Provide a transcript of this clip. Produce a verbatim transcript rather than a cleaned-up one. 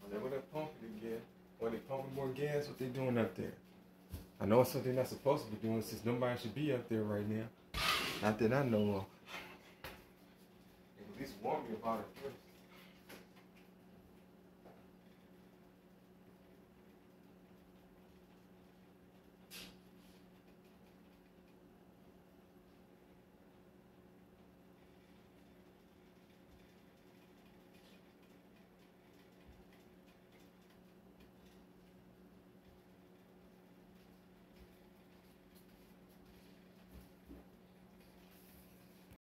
They were pumping again. When they pumping more gas, what they doing up there? I know it's something they're not supposed to be doing since nobody should be up there right now. Not that I know of. At least warn me about it first.